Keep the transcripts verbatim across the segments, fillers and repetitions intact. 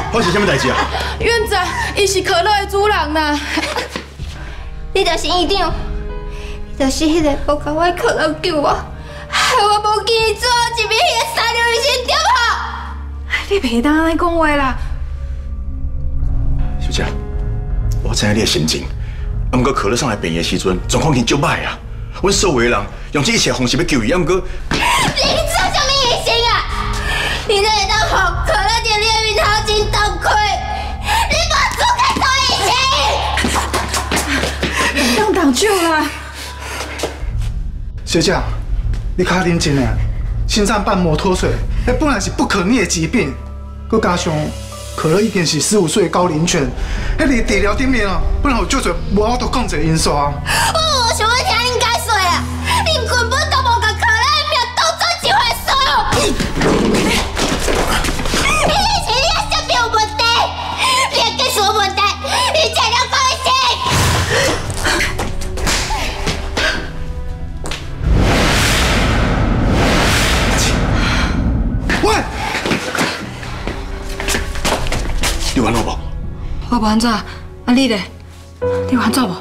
发生什么代志啊？ 院长，伊是可乐的主人呐。 你就是院长，你就是迄个无甲我可乐救我，害我无记做一面迄个三流医生对无？ 你袂当安尼讲话啦。 小姐，我知影你的心情，啊，不过可乐上来病的时阵，状况已经足歹啊。阮所有的人用这一切方式要救伊，啊，不过你做什么医生啊？你这会当互可乐店你的面头前崩溃，你无资格做医生。 让挡救啦！ 学长，你卡认真啊！心脏瓣膜脱水，那本来是不可逆的疾病，佮加上可乐已经是十五岁的高龄犬，迄个治疗顶面啊，本来有足侪无法度控制的因素啊。 我无想要听恁解说啊！恁根本都无甲可乐的命当做一回事。你是你的身体有问题，你的技术有问题，你才了高医生。 喂， 你完了无？ 我无安怎，啊你咧？你有安怎无？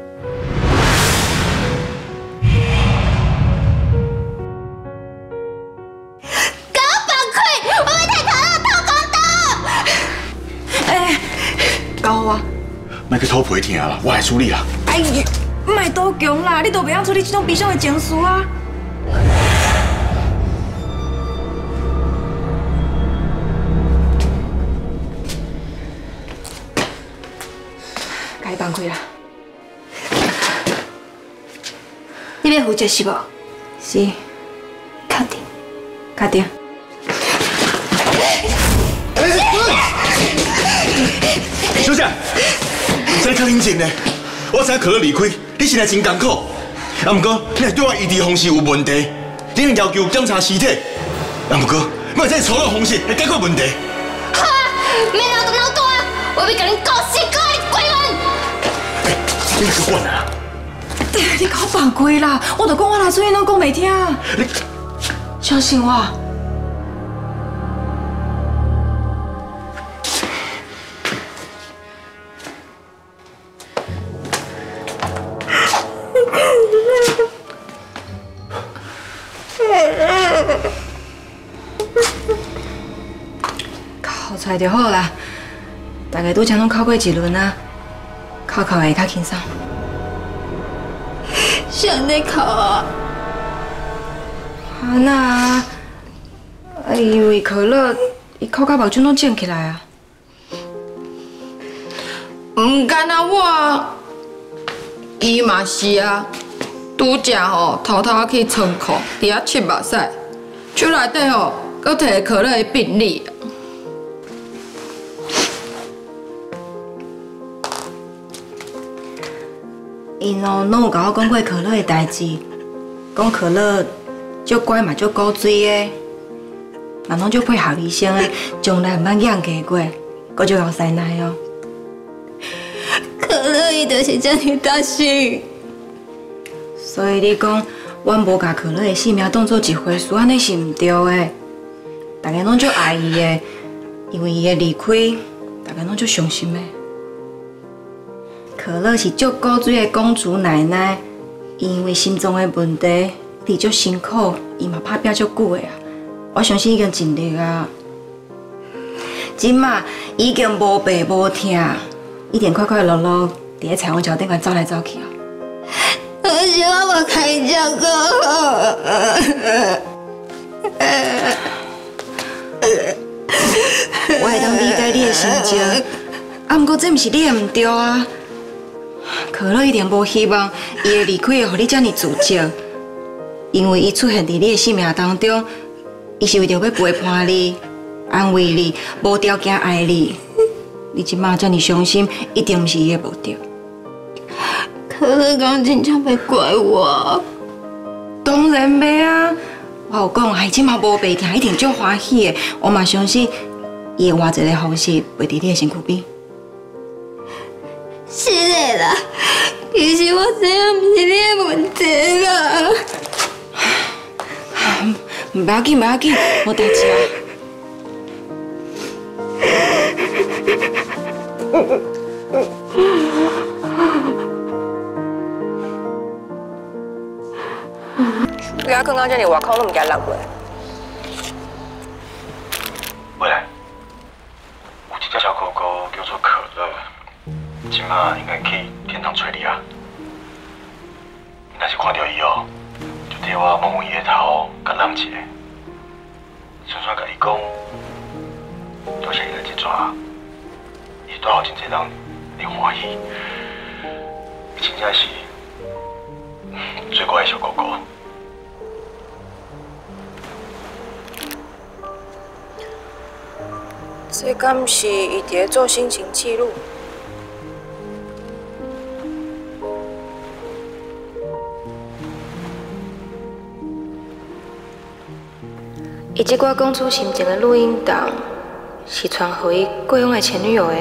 给我放开！我要替可乐讨公道。 哎，交我。 莫去讨皮疼啦，我来处理啦。 哎呦，莫多强啦，你都袂晓处理这种悲伤的情绪啊！该放开啦。 你要负责是无？ 是， 确定。 确定。 小姐，真较冷静呢。我知可乐离开，你现在真艰苦。啊，不过你对我医治方式有问题，你要求检查尸体。啊，不过莫再错误方式来解决问题。 好啊，免闹大闹大啊！我要甲恁告死，告你鬼魂！ 哎，你莫去管啊！ 你给我放开啦！我就讲我哪出现拢讲袂听。 你相信我。考出来就好啦，大家拄则拢考过一轮啊，考考会较轻松。 想在考啊？ 啊那，啊因为可乐伊考甲目睭拢肿起来啊。 唔干那我，伊嘛是啊，拄则吼偷偷去仓库伫遐拭目屎，手内底吼搁摕可乐的病历。 因哦，拢有甲我讲过可乐的代志，讲可乐足乖嘛，足古锥的，嘛拢足配合医生的，从来毋捌养家过，搁足够塞奶哦。 可乐伊就是这么大心。 所以你讲，阮无甲可乐的性命当做一回事，安尼是毋对的。大家拢足爱伊的，因为伊的离开，大家拢足伤心的。可乐是足古锥的公主奶奶，因为心脏的问题，一直足辛苦，伊嘛拍拼足久的啊。我相信已经尽力啊。即马已经无爸无疼，一定快快乐乐伫咧菜园桥顶个走来走去哦。 可是我无开照顾我会当理解你的心情，啊，毋过这毋是你的毋对啊。可乐一定无希望伊的离开会互你遮尔自责，因为伊出现伫你的生命当中，伊是为着要陪伴你、安慰你、无条件爱你。你即马遮尔伤心，一定毋是伊的无对。 可乐刚真正要怪我？ 当然袂啊！我有讲，孩即马无白疼，一定足欢喜的。我嘛相信，伊会换一个方式陪伫你的身躯边。 是的啦，其实我知影毋是你的问题啦。 唔要紧，唔要紧，无代志啊。 你啊，刚刚这里外口都唔惊落过。 未来，有一只小狗狗叫做可乐，今晚应该去天堂找你啊。你若是看到伊哦，就替我摸摸伊的头，甲揽一下，顺顺甲伊讲，多谢你来这抓，伊带互真侪人来欢喜，伊真正是最乖的小狗狗。 这敢是伊伫做心情记录？伊即个讲出心情的录音档，是传给伊过往的前女友的。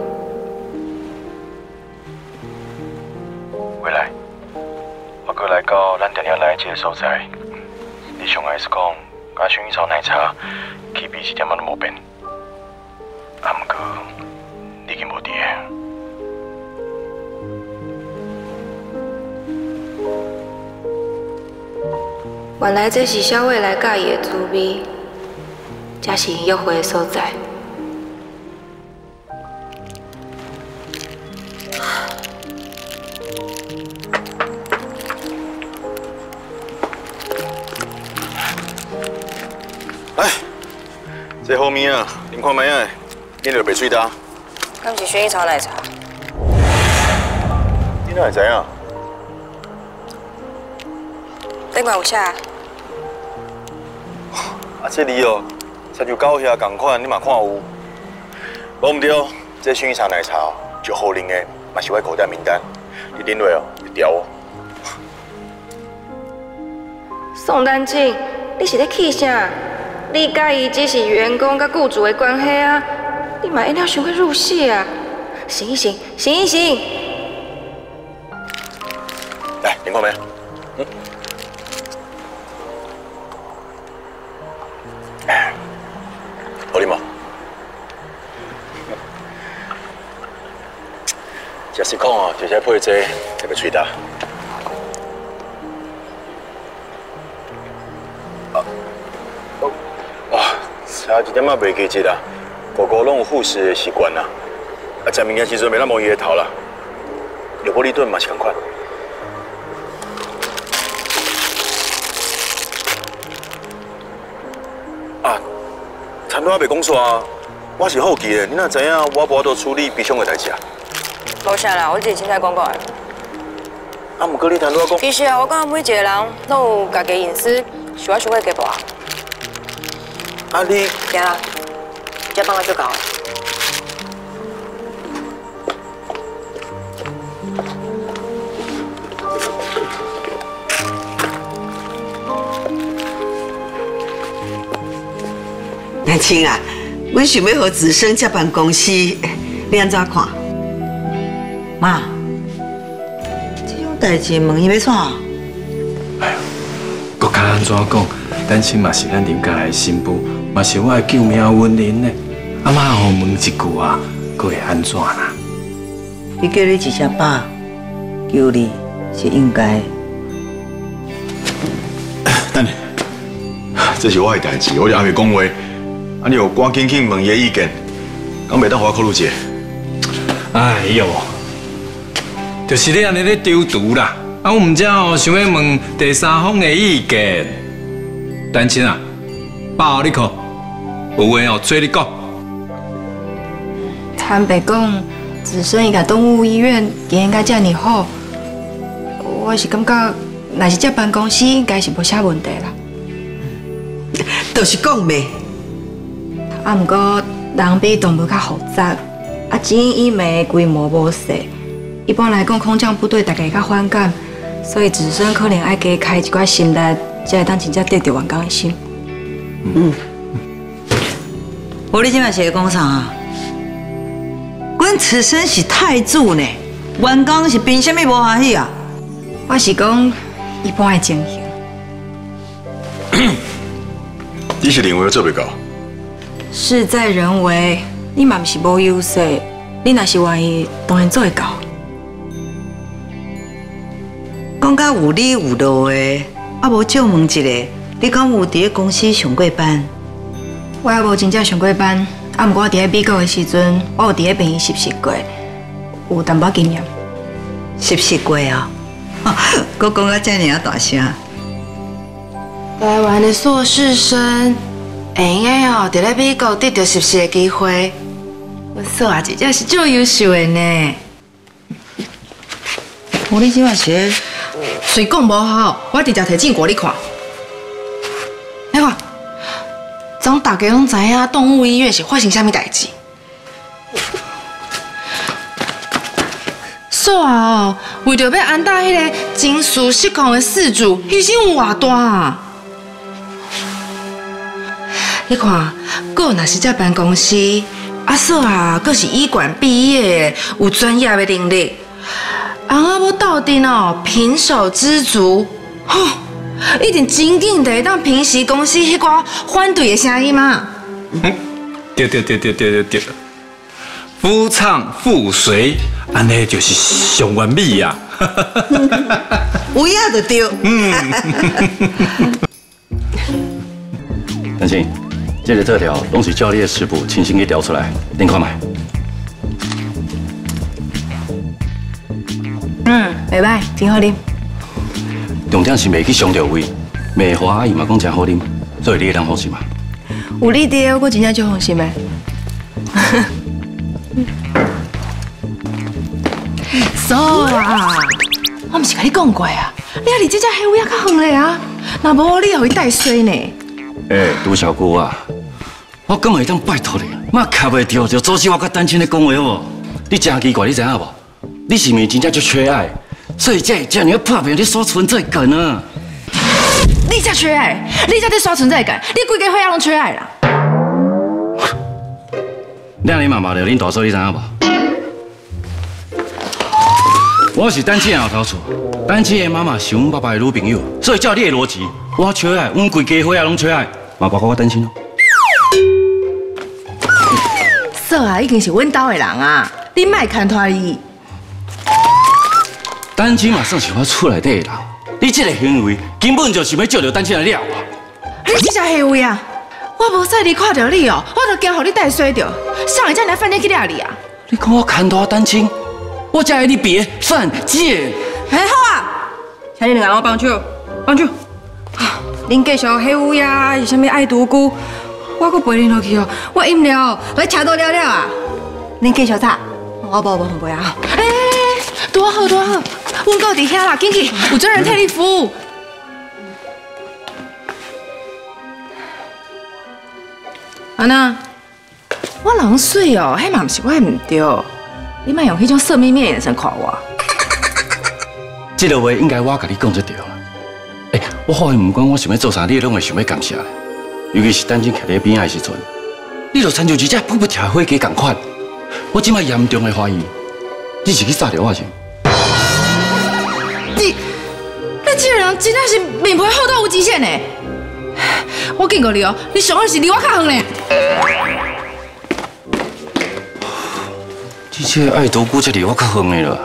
未来，我过来到咱定定来这个所在，你上爱是讲，甲薰衣草奶茶起味一点仔都无变。 啊，毋过你已经无伫个。 原来这是小伟来介意的滋味，才是伊约会的所在。 哎，这好面啊，您看卖啊。 你著袂水焦， 敢是薰衣草奶茶？ 你哪会知影？ 顶面有写。啊， 这字哦，亲像狗遐共款，你嘛看有。无毋对，这薰衣草奶茶哦，就好啉的，嘛是我口袋名单。你啉落哦，会调哦。 宋丹青，你是咧气啥？你甲伊只是员工甲雇主的关系啊！ 你嘛应该想要入戏啊！醒一醒，醒一醒！ 来，您看没？嗯。好啉无？食是讲哦，就这配这特别脆焦。啊，哇，差一点仔袂记记啦。 狗狗拢有护食的习惯啦，啊，食物件时阵袂当摸伊的头啦。有玻璃盾嘛是同款。啊，餐桌还袂讲煞，我是好奇的，你哪知影我无法度处理悲伤的代志啊？ 无啥啦，我只是凊彩讲讲的。 啊，毋过你谈拄仔讲， 其实啊，我感觉每一个人拢有家己隐私，想要想要家暴啊。 啊你， 行啦。 这帮我就搞了。 奶青啊，阮想要和子生接办公司，你安怎看？妈，这种代志问伊要怎？ 哎呀，国家安怎讲？丹青嘛是咱林家的新妇，嘛是我的救命恩人呢。 阿妈互问一句啊，佫会安怎啦？ 伊叫你一声爸，求你是应该。 等下，这是我的代志，我就还袂讲话，啊，你有赶紧去问伊的意见，敢袂当互我考虑者？ 哎呦，就是你安尼咧丢毒啦！啊，我毋则哦想要问第三方的意见。丹青啊，爸，你看，有话哦做你讲。 坦白讲，子生伊甲动物医院经营甲遮尔好，我是感觉，若是接办公司，应该是无啥问题啦。 就是讲呗。 啊，毋过人比动物较复杂，啊，钱医美规模无细，一般来讲，空降部队大家较反感，所以子生可能爱加开一寡心力，才会当真正得到员工的心。 嗯。无你即摆是在讲啥啊？ 阮此生是太子呢，员工是凭什么无欢喜啊？ 我是讲一般的情形。 你是认为我做袂到？ 事在人为，你嘛毋是无优势， 你若是愿意，当然做会到。 讲到有理有路的，啊无借问一下，你敢有伫咧公司上过班？ 我也无真正上过班，啊，毋过我伫咧美国的时阵，我有伫咧病院实习过，有淡薄经验。 实习过啊？佮讲到遮尔啊大声。 台湾的硕士生，会用个哦，伫咧美国得到实习的机会。我嫂啊，真正是足优秀的呢。 我你即摆是咧？ 谁讲无好？我直接摕证过你看。你看，总大家拢知影动物医院是发生啥物代志。嫂啊哦，为着要安搭迄个金属失控的事主，牺牲有偌大啊！你看，搁若是这办公室，阿嫂啊，搁是医管毕业的，有专业的能力。翁仔要斗阵哦，平手知足，吼，一定真紧的当平息公司迄寡反对的声音嘛。 嗯，对对对对对对对，夫唱妇随，安尼就是上完美呀。 有影就对。嗯。 丹青，这个特调拢是照你的食谱亲身去调出来，恁看卖。 嗯，袂歹，真好啉。 重点是袂去伤着胃，梅花阿姨嘛讲真好啉，所以你会当放心嘛。 有你伫，我真正就放心的。 嫂啊，我毋是甲你讲过啊，你啊离这只黑乌鸦较远咧啊，若无你互伊带衰呢。 诶，杜小姑啊，我敢会当拜托你，莫卡袂着就阻止我甲丹青咧讲话好无？你真奇怪，你知影无？你是毋是真正就缺爱，所以才会这样拍拼咧刷存在感啊？ 你才缺爱，你才在刷存在感，你规家伙仔拢缺爱啦。 两日嘛骂着恁大嫂，你知影无？我是丹青的后头厝，丹青的妈妈是阮爸爸的女朋友，所以照你的逻辑，我缺爱，阮规家伙仔拢缺爱，嘛包括我丹青咯。 嫂啊，已经是阮兜的人啊，你莫牵拖伊。 丹青嘛算是我厝内底的人，你这个行为根本就是要借着丹青来了我。 你这只黑位啊！我无细你看到你哦，我就惊互你带衰着，上一站来饭店去抓你啊！ 你讲我牵拖丹青，我才会你别犯贱。 哎，好啊，请你两个人帮手，帮手。恁继续黑乌鸦是啥物爱独孤，我搁陪恁落去哦。我饮料来车多了了啊。恁继续炒，我无无红杯啊。 哎，多好多好，阮到伫遐啦，紧去，有专人替你服务。安娜，我人水哦，迄嘛毋是我唔对，你莫用迄种色眯眯的眼神看我。 这个话应该我甲你讲就对了。哎，我发现不管我想要做啥，你拢会想要感谢咧。尤其是等阵徛在边仔的时阵，你就亲像一只扑扑跳的火鸡共款。我即摆严重的怀疑，你是去杀掉我是？ 你，你这个人真正是面皮厚到有极限呢。我警告你哦，你上好是离我较远呢。 你这爱独孤才离我较远的啦。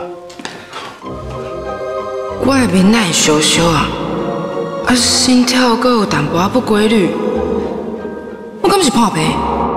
我的面哪会烧烧啊？啊，心跳阁有淡薄仔不规律，我敢是破病？